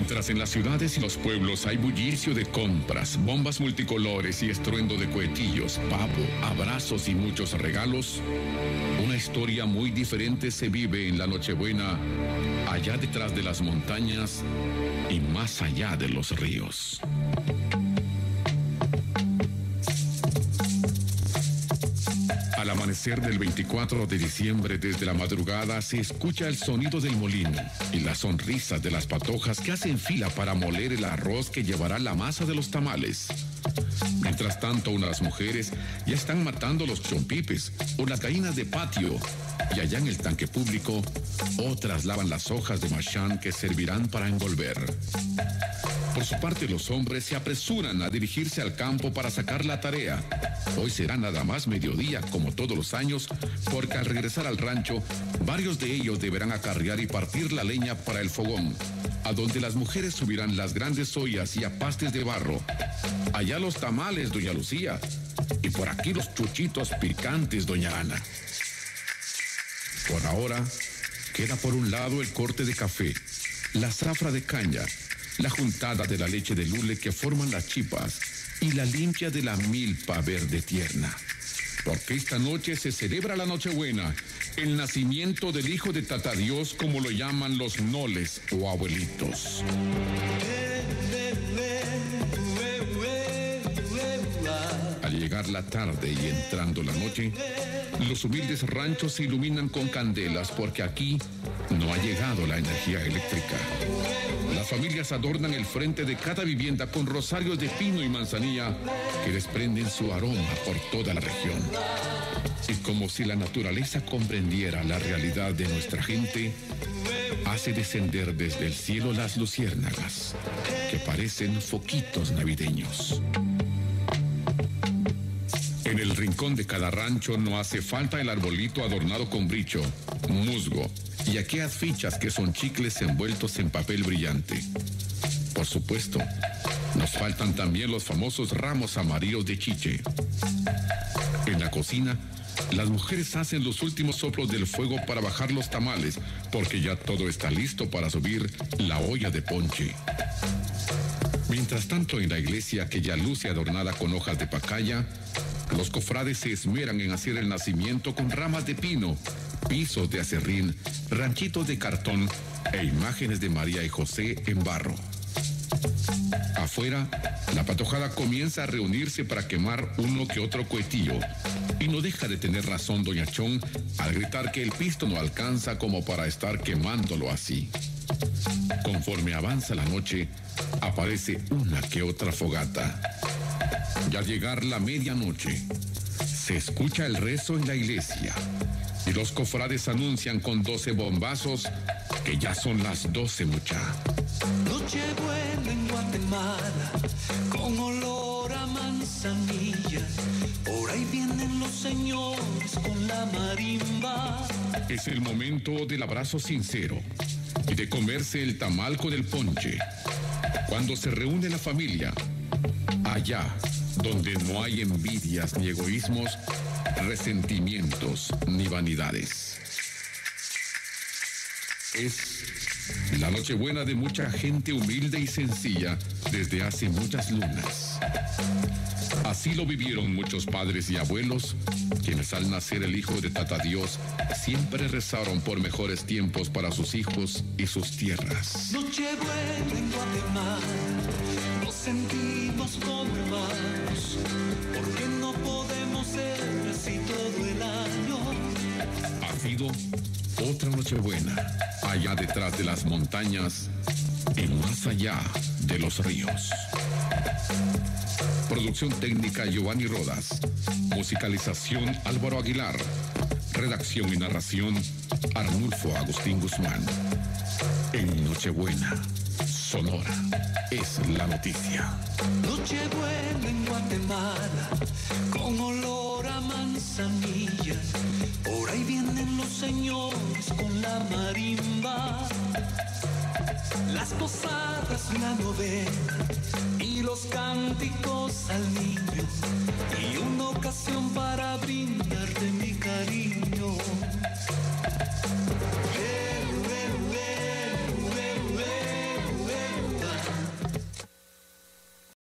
Mientras en las ciudades y los pueblos hay bullicio de compras, bombas multicolores y estruendo de cohetillos, pavo, abrazos y muchos regalos, una historia muy diferente se vive en la Nochebuena, allá detrás de las montañas y más allá de los ríos. Al amanecer del 24 de diciembre, desde la madrugada, se escucha el sonido del molino y las sonrisas de las patojas que hacen fila para moler el arroz que llevará la masa de los tamales. Mientras tanto, unas mujeres ya están matando los chompipes o las gallinas de patio, y allá en el tanque público, otras lavan las hojas de machán que servirán para envolver. Por su parte, los hombres se apresuran a dirigirse al campo para sacar la tarea. Hoy será nada más mediodía, como todos los años, porque al regresar al rancho, varios de ellos deberán acarrear y partir la leña para el fogón, a donde las mujeres subirán las grandes ollas y apastes de barro. Allá los tamales, doña Lucía, y por aquí los chuchitos picantes, doña Ana. Por ahora, queda por un lado el corte de café, la zafra de caña, la juntada de la leche de lule que forman las chipas y la limpia de la milpa verde tierna. Porque esta noche se celebra la Nochebuena, el nacimiento del hijo de Tata Dios, como lo llaman los noles o abuelitos. Al llegar la tarde y entrando la noche, los humildes ranchos se iluminan con candelas porque aquí no ha llegado la energía eléctrica. Las familias adornan el frente de cada vivienda con rosarios de pino y manzanilla que desprenden su aroma por toda la región. Y como si la naturaleza comprendiera la realidad de nuestra gente, hace descender desde el cielo las luciérnagas, que parecen foquitos navideños. En el rincón de cada rancho no hace falta el arbolito adornado con bricho, musgo y aquellas fichas que son chicles envueltos en papel brillante. Por supuesto, nos faltan también los famosos ramos amarillos de chiche. En la cocina, las mujeres hacen los últimos soplos del fuego para bajar los tamales, porque ya todo está listo para subir la olla de ponche. Mientras tanto, en la iglesia, que ya luce adornada con hojas de pacaya, los cofrades se esmeran en hacer el nacimiento con ramas de pino, pisos de acerrín, ranchitos de cartón e imágenes de María y José en barro. Afuera, la patojada comienza a reunirse para quemar uno que otro cohetillo, y no deja de tener razón doña Chón al gritar que el pisto no alcanza como para estar quemándolo así. Conforme avanza la noche, aparece una que otra fogata. Y al llegar la medianoche, se escucha el rezo en la iglesia y los cofrades anuncian con 12 bombazos que ya son las 12, mucha. Nochebuena en Guatemala, con olor a manzanilla, por ahí vienen los señores con la marimba. Es el momento del abrazo sincero y de comerse el tamal con el ponche, cuando se reúne la familia, allá donde no hay envidias ni egoísmos, resentimientos ni vanidades. Es la Nochebuena de mucha gente humilde y sencilla desde hace muchas lunas. Así lo vivieron muchos padres y abuelos, quienes al nacer el hijo de Tata Dios siempre rezaron por mejores tiempos para sus hijos y sus tierras. Nochebuena en Guatemala, nos sentimos como hermanos, porque no podemos ser así todo el año. Ha sido otra Nochebuena, allá detrás de las montañas y más allá de los ríos. Producción técnica Giovanni Rodas. Musicalización Álvaro Aguilar. Redacción y narración Arnulfo Agustín Guzmán. En Nochebuena, Sonora es la noticia. Nochebuena en Guatemala, con olor a manzanilla, por ahí vienen los señores con la marimba. Las posadas, la novena y los cánticos al niño, y una ocasión para brindarte mi cariño.